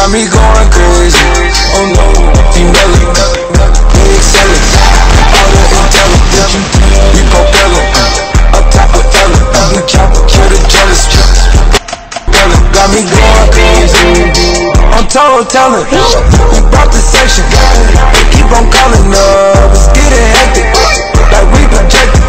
got me going crazy. Oh no, female, we excellent. All the intelligence, we propelling. Up top with Ellen, we chopper, kill the jealous. Got me going crazy. I'm told telling, we brought the section. They keep on calling up, it's getting hectic. Like we projected.